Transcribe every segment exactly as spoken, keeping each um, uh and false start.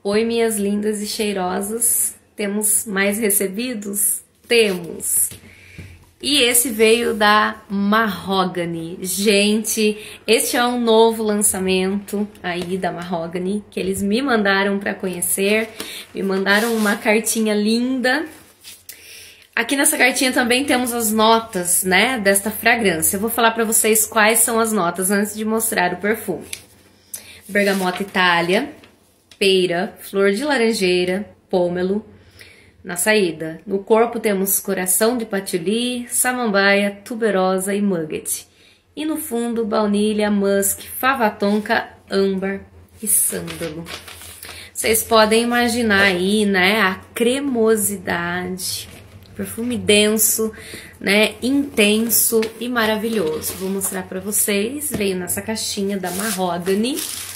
Oi, minhas lindas e cheirosas. Temos mais recebidos? Temos. E esse veio da Mahogany. Gente, este é um novo lançamento aí da Mahogany, que eles me mandaram para conhecer. Me mandaram uma cartinha linda. Aqui nessa cartinha também temos as notas, né, desta fragrância. Eu vou falar para vocês quais são as notas antes de mostrar o perfume. Bergamota Itália, pera, flor de laranjeira, pômelo. Na saída, no corpo temos coração de patchouli, samambaia, tuberosa e nugget. E no fundo, baunilha, musk, fava tonka, âmbar e sândalo. Vocês podem imaginar aí, né, a cremosidade, perfume denso, né, intenso e maravilhoso. Vou mostrar pra vocês, veio nessa caixinha da Mahogany.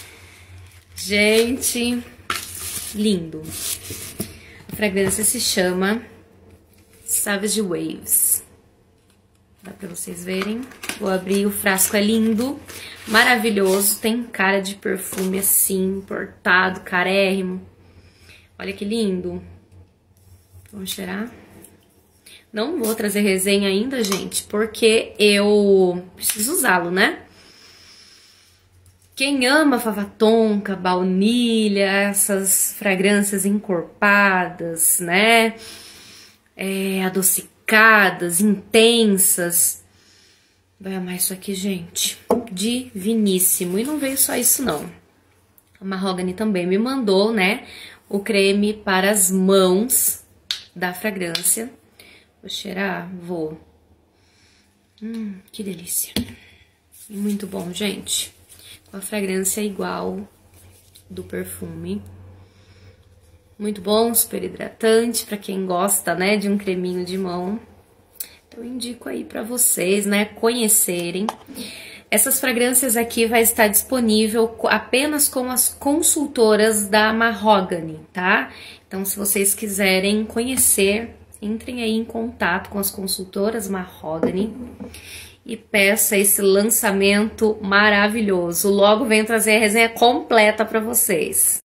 Gente, lindo. A fragrância se chama Savage Waves. Dá pra vocês verem. Vou abrir, o frasco é lindo, maravilhoso. Tem cara de perfume assim, importado, carérrimo. Olha que lindo. Vamos cheirar. Não vou trazer resenha ainda, gente, porque eu preciso usá-lo, né? Quem ama fava tonka, baunilha, essas fragrâncias encorpadas, né? É, adocicadas, intensas. Vai amar isso aqui, gente. Diviníssimo. E não veio só isso, não. A Mahogany também me mandou, né, o creme para as mãos da fragrância. Vou cheirar? Vou. Hum, que delícia. Muito bom, gente. A fragrância é igual do perfume. Muito bom, super hidratante para quem gosta, né, de um creminho de mão. Então eu indico aí para vocês, né, conhecerem. Essas fragrâncias aqui vai estar disponível apenas com as consultoras da Mahogany, tá? Então se vocês quiserem conhecer, entrem aí em contato com as consultoras Mahogany e peça esse lançamento maravilhoso. Logo venho trazer a resenha completa para vocês.